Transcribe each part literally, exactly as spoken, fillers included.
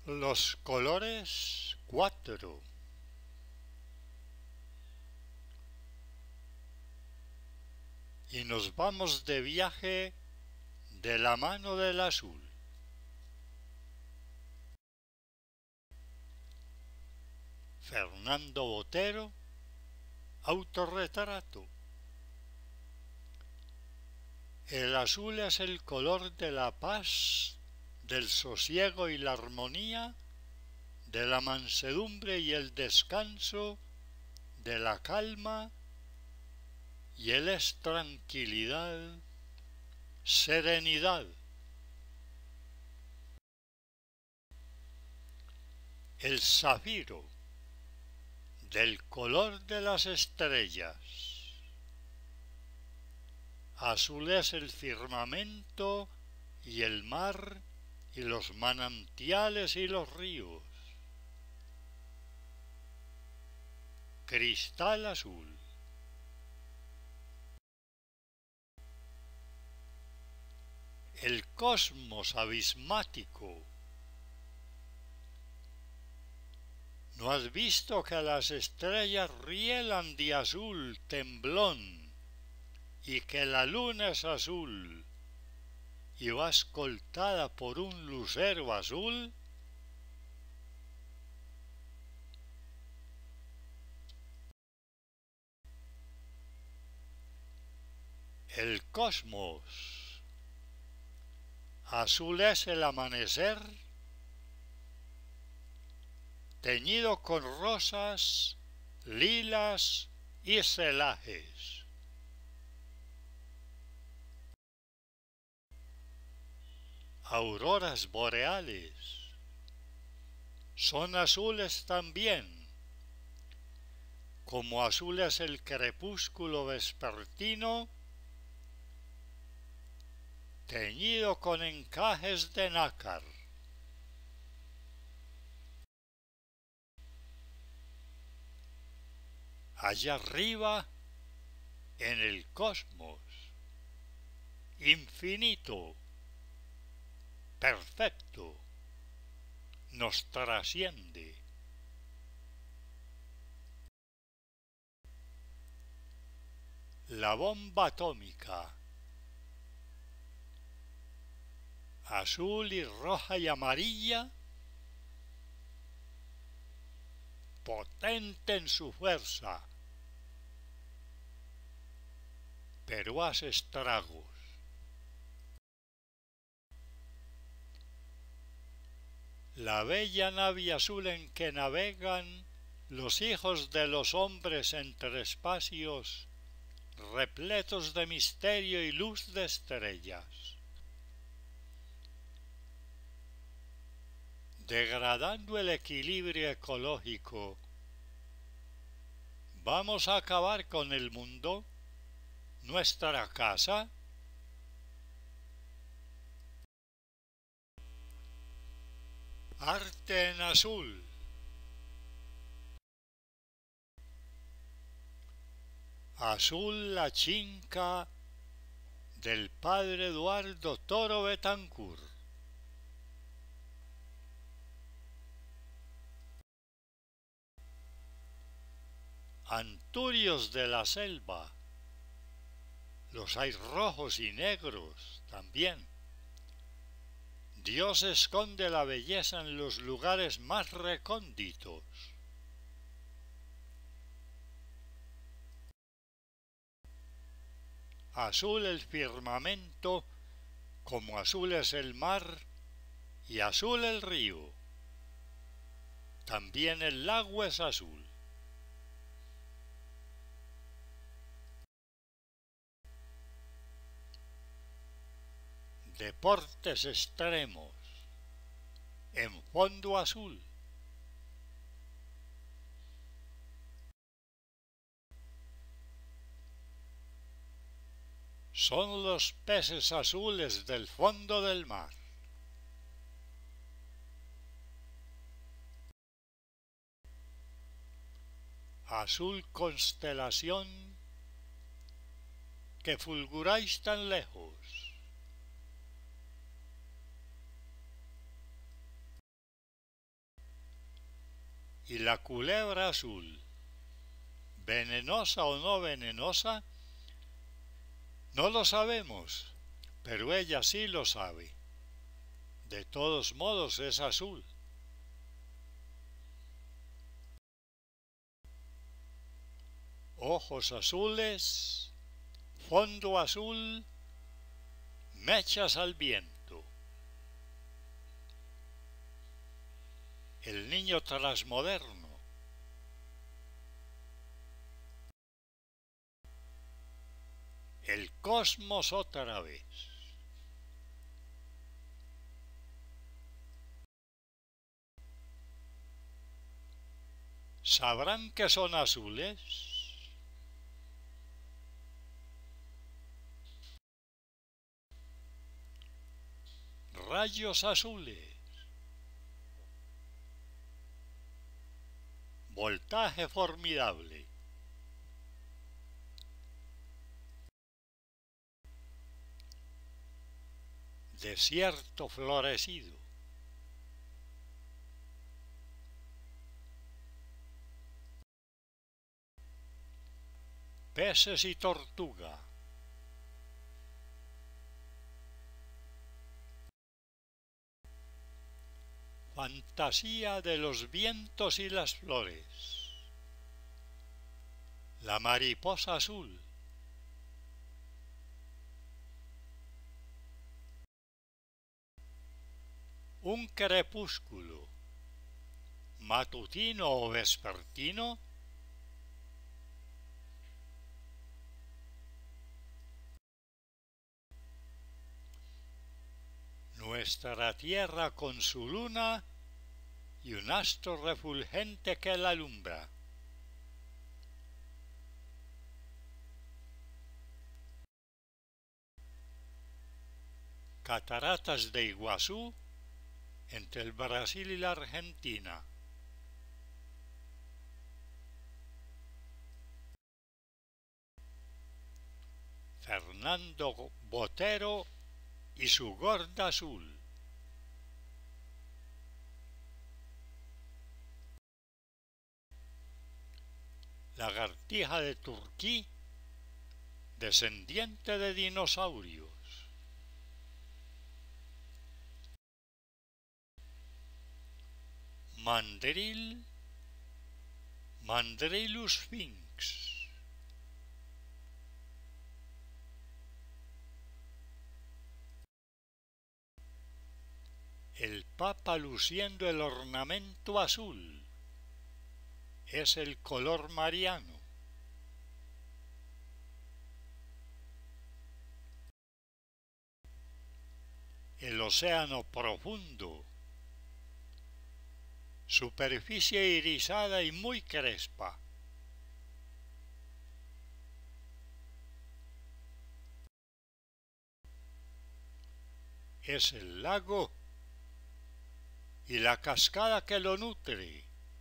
Los colores cuatro. Y nos vamos de viaje de la mano del azul. Fernando Botero, autorretrato. El azul es el color de la paz, del sosiego y la armonía, de la mansedumbre y el descanso, de la calma, y él es tranquilidad, serenidad. El zafiro, del color de las estrellas. Azul es el firmamento y el mar y los manantiales y los ríos. Cristal azul. El cosmos abismático. ¿No has visto que las estrellas rielan de azul temblón y que la luna es azul y va escoltada por un lucero azul? El cosmos. Azul es el amanecer, teñido con rosas, lilas y celajes. Auroras boreales son azules también, como azul es el crepúsculo vespertino, teñido con encajes de nácar. Allá arriba, en el cosmos, infinito, perfecto, nos trasciende. La bomba atómica, azul y roja y amarilla, potente en su fuerza, pero hace estragos. La bella nave azul en que navegan los hijos de los hombres entre espacios repletos de misterio y luz de estrellas. Degradando el equilibrio ecológico, ¿vamos a acabar con el mundo, nuestra casa? Arte en azul. Azul la chinca del padre Eduardo Toro Betancourt. Anturios de la selva. Los hay rojos y negros también. Dios esconde la belleza en los lugares más recónditos. Azul el firmamento, como azul es el mar, y azul el río. También el lago es azul. Deportes extremos, en fondo azul. Son los peces azules del fondo del mar. Azul constelación que fulguráis tan lejos. y la culebra azul, venenosa o no venenosa, no lo sabemos, pero ella sí lo sabe. De todos modos es azul. Ojos azules, fondo azul, mechas al viento. El niño trasmoderno. El cosmos otra vez. ¿Sabrán que son azules? Rayos azules. Voltaje formidable. Desierto florecido. Peces y tortuga. Fantasía de los vientos y las flores. La mariposa azul. Un crepúsculo. Matutino o vespertino. Nuestra tierra con su luna y un astro refulgente que la alumbra. Cataratas de Iguazú entre el Brasil y la Argentina. Fernando Botero y su gorda azul. Lagartija de Turquí, descendiente de dinosaurios. Mandril, Mandrilus sphinx. El Papa luciendo el ornamento azul. Es el color mariano. El océano profundo. Superficie irisada y muy crespa. Es el lago y la cascada que lo nutre.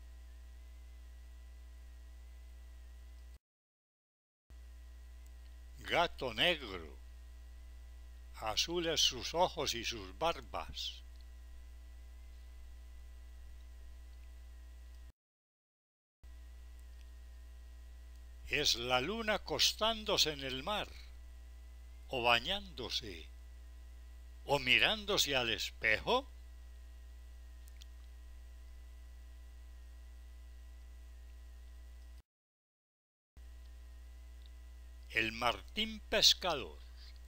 Gato negro, azules sus ojos y sus barbas. Es la luna acostándose en el mar, o bañándose, o mirándose al espejo. El martín pescador.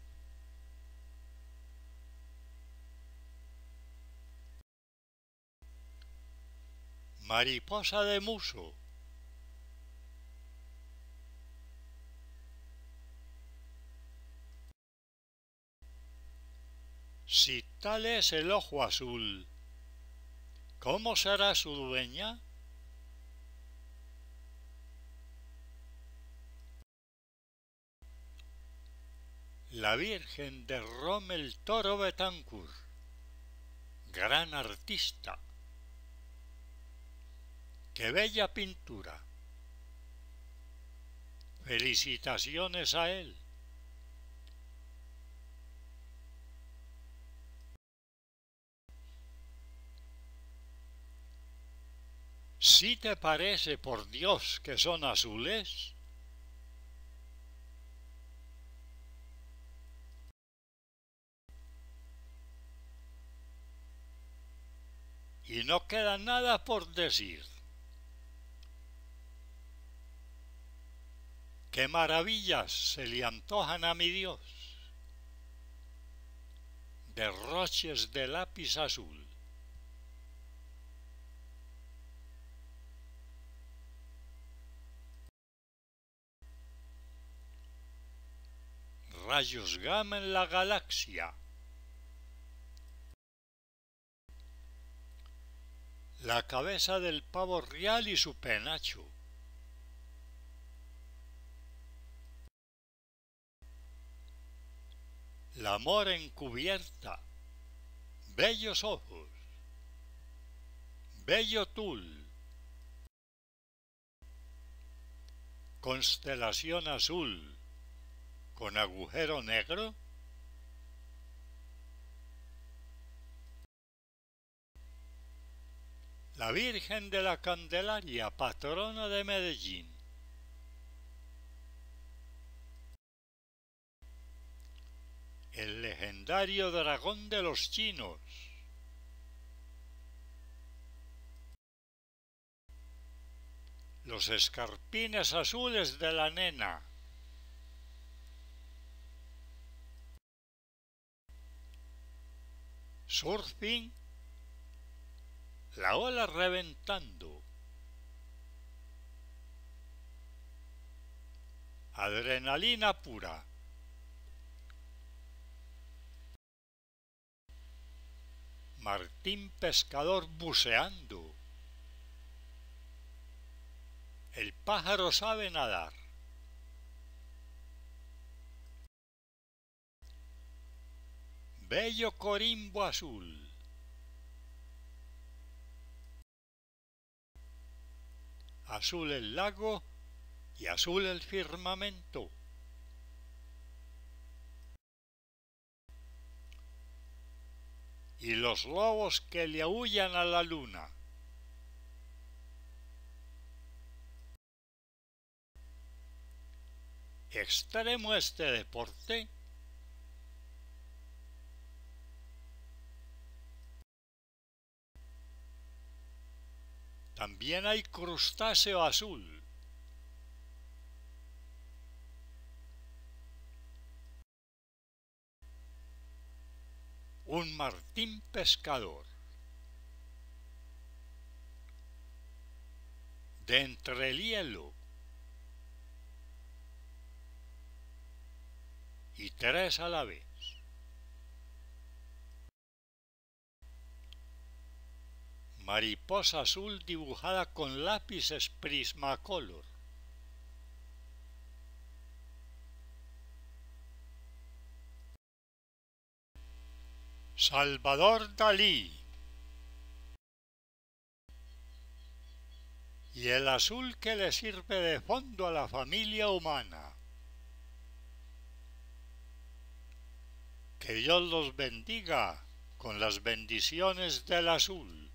Mariposa de muso. Si tal es el ojo azul, ¿cómo será su dueña? La Virgen de Rommel Toro Betancourt, gran artista. ¡Qué bella pintura! Felicitaciones a él. ¿Sí te parece, por Dios, que son azules? Y no queda nada por decir. ¡Qué maravillas se le antojan a mi Dios! Derroches de lápiz azul. Rayos gamma en la galaxia. La cabeza del pavo real y su penacho. La mora encubierta. Bellos ojos. Bello tul. Constelación azul con agujero negro. La Virgen de la Candelaria, patrona de Medellín. El legendario dragón de los chinos. Los escarpines azules de la nena. Surfing. La ola reventando. Adrenalina pura. Martín pescador buceando. El pájaro sabe nadar. Bello corimbo azul. Azul el lago y azul el firmamento. Y los lobos que le aúllan a la luna. Extremo este deporte. También hay crustáceo azul. Un martín pescador. De entre el hielo. Y tres a la vez. Mariposa azul dibujada con lápices Prismacolor. Salvador Dalí. Y el azul que le sirve de fondo a la familia humana. Que Dios los bendiga con las bendiciones del azul.